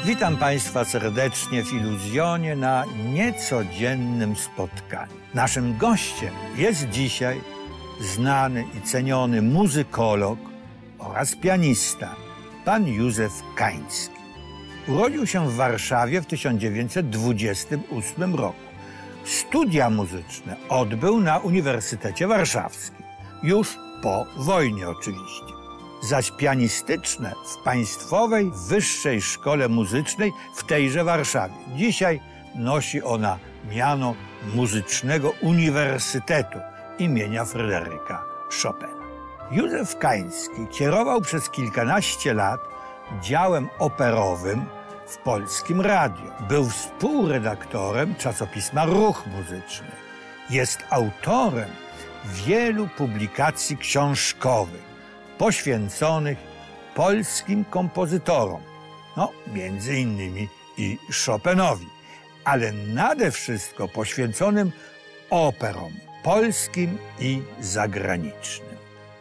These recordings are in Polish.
Witam Państwa serdecznie w Iluzjonie na niecodziennym spotkaniu. Naszym gościem jest dzisiaj znany i ceniony muzykolog oraz pianista, pan Józef Kański. Urodził się w Warszawie w 1928 roku. Studia muzyczne odbył na Uniwersytecie Warszawskim, już po wojnie oczywiście. Zaś pianistyczne w Państwowej Wyższej Szkole Muzycznej w tejże Warszawie. Dzisiaj nosi ona miano Muzycznego Uniwersytetu imienia Fryderyka Chopina. Józef Kański kierował przez kilkanaście lat działem operowym w Polskim Radiu. Był współredaktorem czasopisma Ruch Muzyczny. Jest autorem wielu publikacji książkowych poświęconych polskim kompozytorom, między innymi i Chopinowi, ale nade wszystko poświęconym operom polskim i zagranicznym.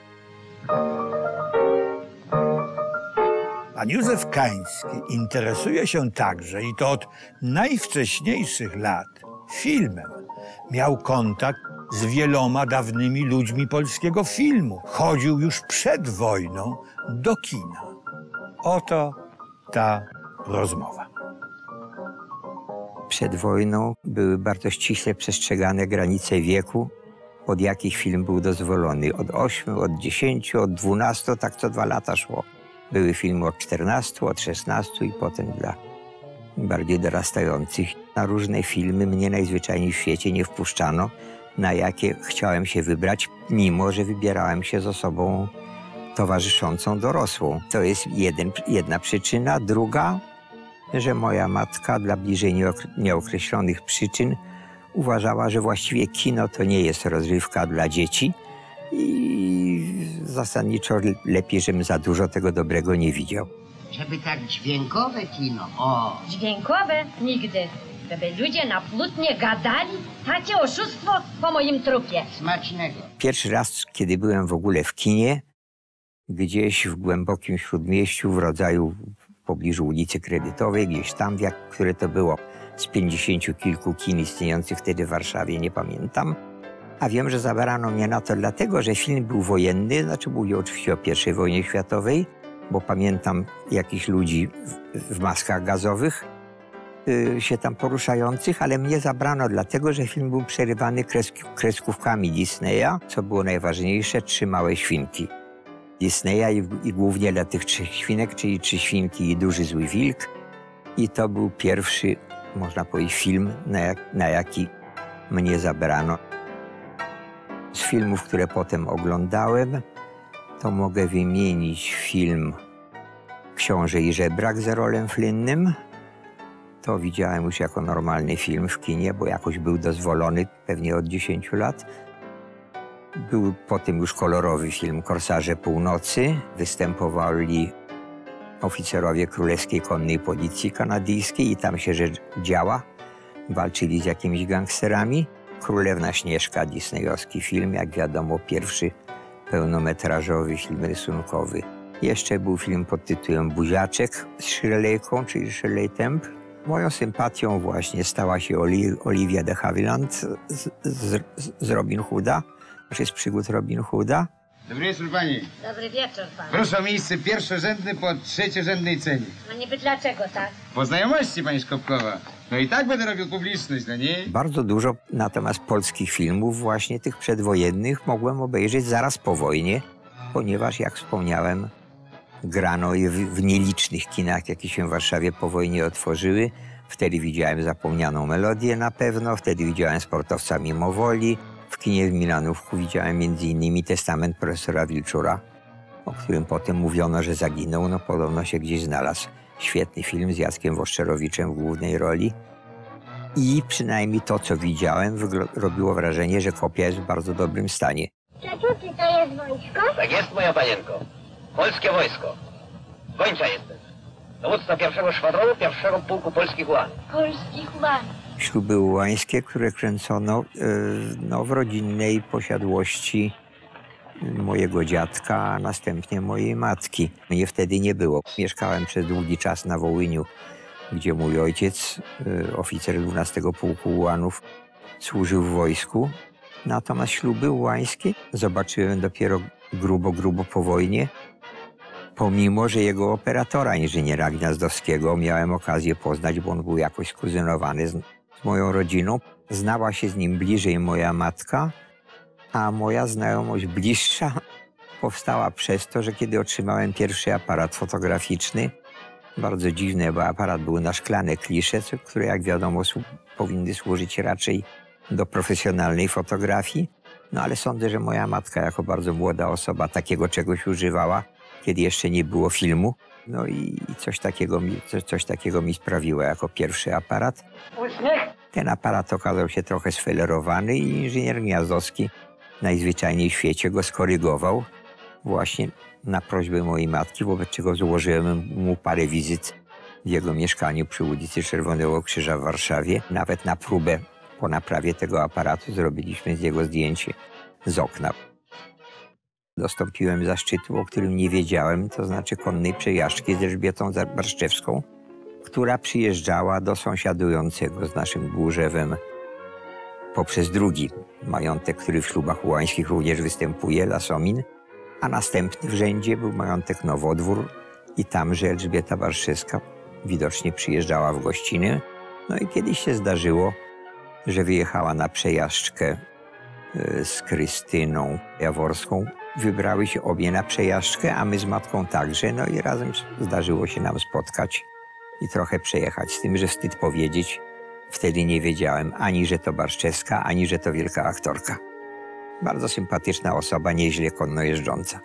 Pan Józef Kański interesuje się także, i to od najwcześniejszych lat, filmem. Miał kontakt z wieloma dawnymi ludźmi polskiego filmu. Chodził już przed wojną do kina. Oto ta rozmowa. Przed wojną były bardzo ściśle przestrzegane granice wieku, od jakich film był dozwolony. Od 8, od 10, od 12, tak co 2 lata szło. Były filmy od 14, od 16 i potem dla bardziej dorastających. Na różne filmy mnie najzwyczajniej w świecie nie wpuszczano, na jakie chciałem się wybrać, mimo że wybierałem się z osobą towarzyszącą dorosłą. To jest jedna przyczyna. Druga, że moja matka dla bliżej nieokreślonych przyczyn uważała, że właściwie kino to nie jest rozrywka dla dzieci i zasadniczo lepiej, żebym za dużo tego dobrego nie widział. Żeby tak dźwiękowe kino, o! Dźwiękowe? Nigdy. Żeby ludzie na płótnie gadali? Takie oszustwo po moim trupie. Smacznego. Pierwszy raz, kiedy byłem w ogóle w kinie, gdzieś w głębokim Śródmieściu, w rodzaju w pobliżu ulicy Kredytowej, gdzieś tam, które to było, z 50 kilku kin istniejących wtedy w Warszawie, nie pamiętam. A wiem, że zabrano mnie na to dlatego, że film był wojenny, mówię oczywiście o I wojnie światowej, bo pamiętam jakichś ludzi w maskach gazowych się tam poruszających, ale mnie zabrano dlatego, że film był przerywany kreskówkami Disneya, co było najważniejsze, 3 małe świnki Disneya i głównie dla tych 3 świnek, czyli 3 świnki i Duży Zły Wilk. I to był pierwszy, można powiedzieć, film, na jaki mnie zabrano. Z filmów, które potem oglądałem, to mogę wymienić film Książę i żebrak z Errolem Flynnem. To widziałem już jako normalny film w kinie, bo jakoś był dozwolony, pewnie od 10 lat. Był potem już kolorowy film Korsarze Północy. Występowali oficerowie Królewskiej Konnej Policji Kanadyjskiej i tam się rzecz działa. Walczyli z jakimiś gangsterami. Królewna Śnieżka, disneyowski film, jak wiadomo, pierwszy pełnometrażowy film rysunkowy. Jeszcze był film pod tytułem Buziaczek z Shirley'ką, czyli Shirley Temple. Moją sympatią właśnie stała się Olivia de Havilland z Robin Hooda, z przygód Robin Hooda. Dobry wieczór pani. Dobry wieczór panu. Proszę o miejsce pierwszorzędne po trzeciorzędnej cenie. No niby dlaczego tak? Po znajomości pani Szkopkowa. No i tak będę robił publiczność, no nie? Bardzo dużo natomiast polskich filmów, właśnie tych przedwojennych, mogłem obejrzeć zaraz po wojnie, ponieważ jak wspomniałem, grano je w nielicznych kinach, jakie się w Warszawie po wojnie otworzyły. Wtedy widziałem Zapomnianą melodię na pewno, wtedy widziałem Sportowca mimowoli. W kinie w Milanówku widziałem m.in. Testament profesora Wilczura, o którym potem mówiono, że zaginął. No podobno się gdzieś znalazł. Świetny film z Jackiem Woszczerowiczem w głównej roli. I przynajmniej to, co widziałem, robiło wrażenie, że kopia jest w bardzo dobrym stanie. Ciociu, czy to jest wojsko? Tak jest, moja panienko. Polskie wojsko. Gończa jestem. Dowódca 1. szwadronu 1. pułku polskich ułanów. Polskich ułanów. Śluby ułańskie, które kręcono w rodzinnej posiadłości mojego dziadka, a następnie mojej matki. Mnie wtedy nie było. Mieszkałem przez długi czas na Wołyniu gdzie mój ojciec, oficer 12 Pułku Ułanów, służył w wojsku. Natomiast śluby ułańskie zobaczyłem dopiero grubo po wojnie, pomimo że jego operatora, inżyniera Gniazdowskiego, miałem okazję poznać, bo on był jakoś skuzynowany z moją rodziną. Znała się z nim bliżej moja matka, a moja znajomość bliższa powstała przez to, że kiedy otrzymałem pierwszy aparat fotograficzny, bardzo dziwny, bo aparat był na szklane klisze, które jak wiadomo powinny służyć raczej do profesjonalnej fotografii. No ale sądzę, że moja matka jako bardzo młoda osoba takiego czegoś używała, kiedy jeszcze nie było filmu. No i coś takiego mi sprawiło jako pierwszy aparat. Ten aparat okazał się trochę sfelerowany i inżynier Gniazdowski najzwyczajniej w świecie go skorygował właśnie na prośbę mojej matki, wobec czego złożyłem mu parę wizyt w jego mieszkaniu przy ulicy Czerwonego Krzyża w Warszawie. Nawet na próbę po naprawie tego aparatu zrobiliśmy z jego zdjęcie z okna. Dostąpiłem zaszczytu, o którym nie wiedziałem, to znaczy konnej przejażdżki z Elżbietą Barszczewską, która przyjeżdżała do sąsiadującego z naszym Głóżewem poprzez drugi majątek, który w ślubach ułańskich również występuje, Lasomin, a następny w rzędzie był majątek Nowodwór i tamże Elżbieta Barszczewska widocznie przyjeżdżała w gościny. No i kiedyś się zdarzyło, że wyjechała na przejażdżkę z Krystyną Jaworską. Wybrały się obie na przejażdżkę, a my z matką także. No i razem zdarzyło się nam spotkać i trochę przejechać. Z tym, że wstyd powiedzieć, wtedy nie wiedziałem ani, że to Barszczewska, ani, że to wielka aktorka. Bardzo sympatyczna osoba, nieźle konno jeżdżąca.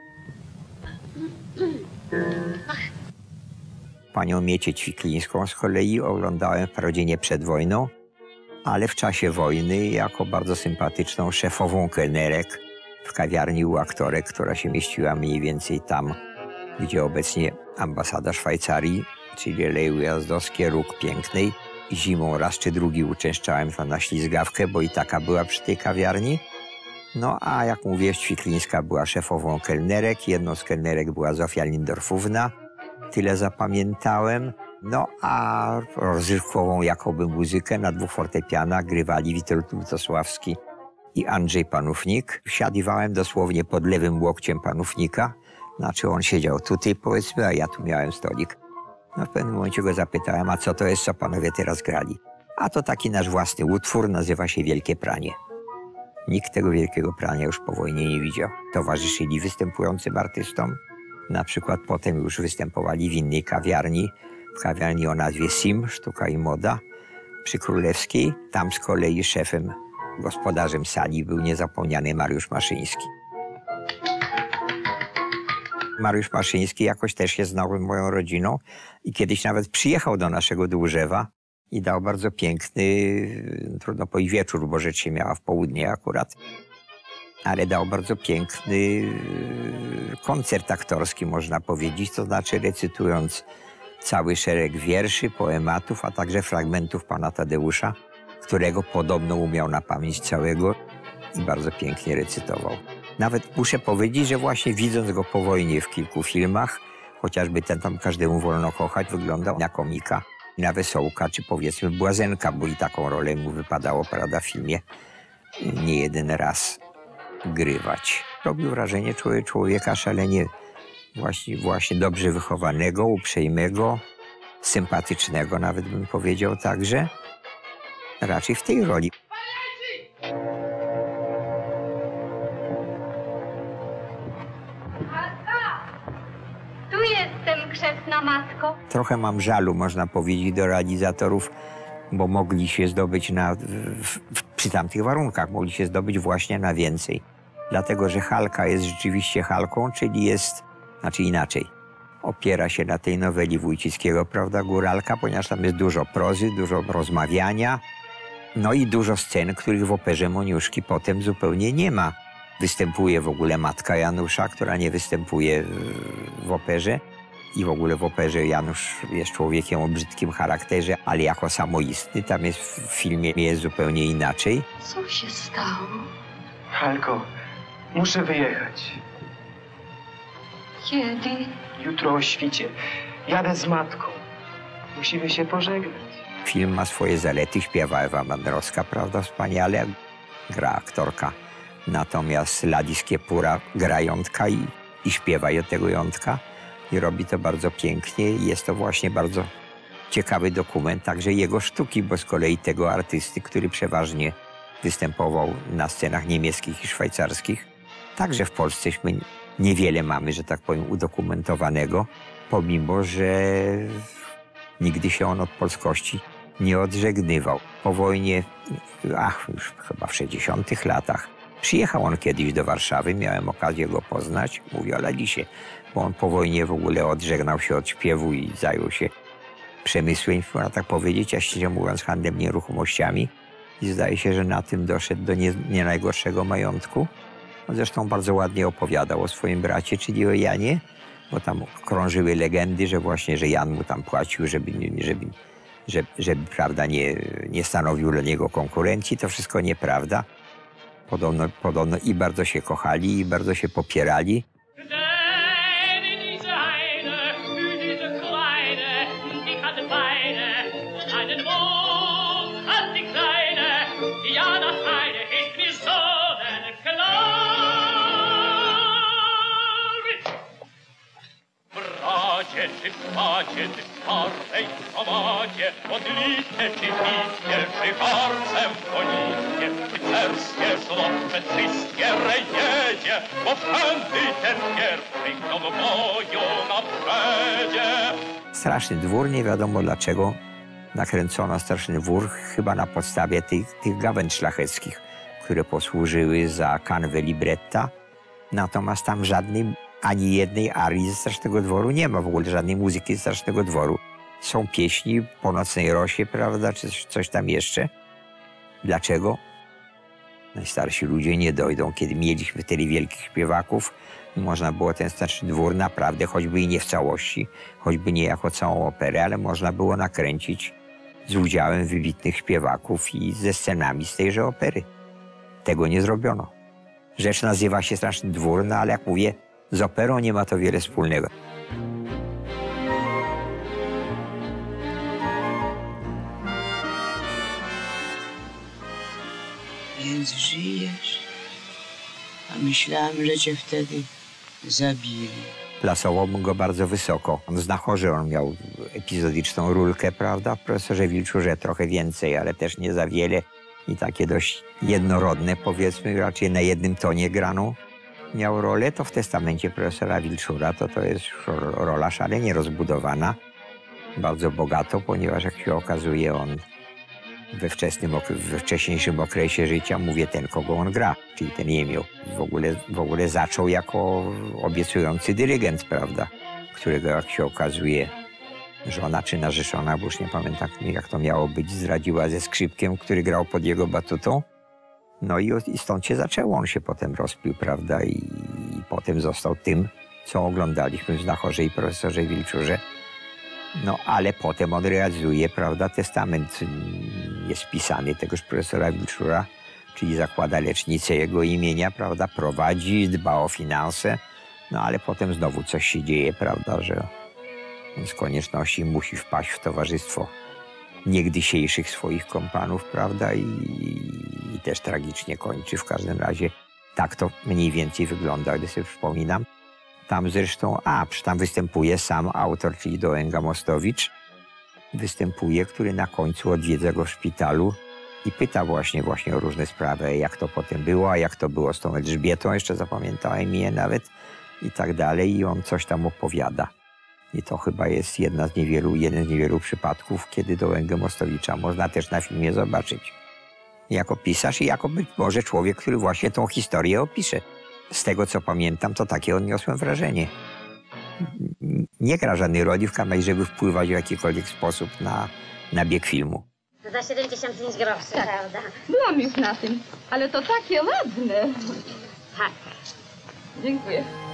Panią Miecię Ćwiklińską z kolei oglądałem wprawdzie nie przed wojną, ale w czasie wojny jako bardzo sympatyczną szefową kelnerek w kawiarni u aktorek, która się mieściła mniej więcej tam, gdzie obecnie ambasada Szwajcarii, czyli Alei Ujazdowskie, Róg Pięknej. Zimą raz czy drugi uczęszczałem tam na ślizgawkę, bo i taka była przy tej kawiarni. No a jak mówię, Ćwiklińska była szefową kelnerek, jedną z kelnerek była Zofia Lindorfówna, tyle zapamiętałem. No a rozrywkową jakoby muzykę na dwóch fortepianach grywali Witold Lutosławski i Andrzej Panównik. Siadywałem dosłownie pod lewym łokciem Panównika, znaczy on siedział tutaj powiedzmy, a ja tu miałem stolik. No w pewnym momencie go zapytałem, a co to jest, co panowie teraz grali? A to taki nasz własny utwór, nazywa się Wielkie Pranie. Nikt tego Wielkiego Prania już po wojnie nie widział. Towarzyszyli występującym artystom. Na przykład potem już występowali w innej kawiarni, w kawiarni o nazwie Sim, Sztuka i Moda, przy Królewskiej. Tam z kolei szefem, gospodarzem sali był niezapomniany Mariusz Maszyński. Mariusz Maszyński jakoś też się znał z moją rodziną i kiedyś nawet przyjechał do naszego Dłużewa i dał bardzo piękny, trudno powiedzieć wieczór, bo rzecz się miała w południe akurat, ale dał bardzo piękny koncert aktorski, można powiedzieć, to znaczy recytując cały szereg wierszy, poematów, a także fragmentów pana Tadeusza, którego podobno umiał na pamięć całego i bardzo pięknie recytował. Nawet muszę powiedzieć, że właśnie widząc go po wojnie w kilku filmach, chociażby ten tam Każdemu wolno kochać, wyglądał na komika, na wesołka, czy powiedzmy błazenka, bo i taką rolę mu wypadało, prawda, w filmie nie jeden raz grywać. Robił wrażenie człowieka szalenie właśnie dobrze wychowanego, uprzejmego, sympatycznego, nawet bym powiedział także, raczej w tej roli. Tu jestem, grzeczna matko. Trochę mam żalu, można powiedzieć, do realizatorów, bo mogli się zdobyć przy tamtych warunkach, mogli się zdobyć właśnie na więcej. Dlatego, że Halka jest rzeczywiście Halką, czyli jest, znaczy inaczej, opiera się na tej noweli Wójcickiego, prawda, Góralka, ponieważ tam jest dużo prozy, dużo rozmawiania, no i dużo scen, których w operze Moniuszki potem zupełnie nie ma. Występuje w ogóle matka Janusza, która nie występuje w operze. I w ogóle w operze Janusz jest człowiekiem o brzydkim charakterze, ale jako samoistny. Tam jest w filmie jest zupełnie inaczej. Co się stało? Halko, muszę wyjechać. Kiedy? Jutro o świcie. Jadę z matką. Musimy się pożegnać. Film ma swoje zalety, śpiewa Ewa Mandrowska, prawda, wspaniale, gra aktorka. Natomiast Ladis Kiepura gra jątka i śpiewa tego jątka i robi to bardzo pięknie. Jest to właśnie bardzo ciekawy dokument, także jego sztuki, bo z kolei tego artysty, który przeważnie występował na scenach niemieckich i szwajcarskich. Także w Polsceśmy niewiele mamy, że tak powiem, udokumentowanego, pomimo że nigdy się on od polskości nie odżegnywał. Po wojnie, już chyba w 60 latach, przyjechał on kiedyś do Warszawy, miałem okazję go poznać, mówię o Ladisie, bo on po wojnie w ogóle odżegnał się od śpiewu i zajął się przemysłem, można tak powiedzieć, a szczerze mówiąc handlem nieruchomościami. I zdaje się, że na tym doszedł do nie najgorszego majątku. On zresztą bardzo ładnie opowiadał o swoim bracie, czyli o Janie, bo tam krążyły legendy, że właśnie, że Jan mu tam płacił, żeby prawda, nie stanowił dla niego konkurencji. To wszystko nieprawda. Podobno i bardzo się kochali, i bardzo się popierali. Czy spacie, czy starej tomacie, odliczne czy niskie, czy harcem poniskie, rycerskie szlopce wszystkie rejedzie, bo wszędy ten pierwszy, kto w boju naprzedzie. Straszny dwór, nie wiadomo dlaczego nakręcono Straszny dwór, chyba na podstawie tych gawęd szlacheckich, które posłużyły za kanwę libretta. Natomiast tam żadnej, ani jednej arii ze Strasznego Dworu nie ma, w ogóle żadnej muzyki ze Strasznego Dworu. Są pieśni po Nocnej Rosie, prawda, czy coś tam jeszcze. Dlaczego? Najstarsi ludzie nie dojdą. Kiedy mieliśmy tyle wielkich śpiewaków, można było ten Straszny Dwór naprawdę, choćby i nie w całości, choćby nie jako całą operę, ale można było nakręcić z udziałem wybitnych śpiewaków i ze scenami z tejże opery. Tego nie zrobiono. Rzecz nazywa się Straszny Dwór, no ale jak mówię, z operą nie ma to wiele wspólnego. Więc żyjesz, a myślałam, że cię wtedy zabili. Plasowałbym go bardzo wysoko. W Znachorze on miał epizodyczną rulkę, prawda? W Profesorze Wilczurze trochę więcej, ale też nie za wiele. I takie dość jednorodne, powiedzmy, raczej na jednym tonie graną. Miał rolę, to w Testamencie Profesora Wilczura to jest rola szalenie rozbudowana, bardzo bogato, ponieważ jak się okazuje, on we wcześniejszym okresie życia, mówię ten, kogo on gra, czyli ten Jemioł, w ogóle zaczął jako obiecujący dyrygent, prawda, którego jak się okazuje żona czy narzeczona, bo już nie pamiętam jak to miało być, zdradziła ze skrzypkiem, który grał pod jego batutą. No i stąd się zaczęło, on się potem rozpił, prawda, i potem został tym, co oglądaliśmy w Znachorze i Profesorze Wilczurze. No ale potem on realizuje, prawda, testament jest wpisany tegoż Profesora Wilczura, czyli zakłada lecznicę jego imienia, prawda, prowadzi, dba o finanse, no ale potem znowu coś się dzieje, prawda, że on z konieczności musi wpaść w towarzystwo niegdysiejszych swoich kompanów, prawda, i też tragicznie kończy. W każdym razie tak to mniej więcej wygląda, gdy sobie przypominam. Tam zresztą, tam występuje sam autor, czyli Dołęga Mostowicz, występuje, który na końcu odwiedza go w szpitalu i pyta właśnie o różne sprawy, jak to potem było, a jak to było z tą Elżbietą, jeszcze zapamiętałem imię nawet, i tak dalej, i on coś tam opowiada. I to chyba jest jeden z niewielu przypadków, kiedy Dołęgę Mostowicza można też na filmie zobaczyć. Jako pisarz i jako być może człowiek, który właśnie tą historię opisze. Z tego, co pamiętam, to takie odniosłem wrażenie. Nie gra żadnej roli w kamerze, żeby wpływać w jakikolwiek sposób na bieg filmu. To za 75 groszy, tak, prawda? Byłam już na tym, ale to takie ładne. Tak. Dziękuję.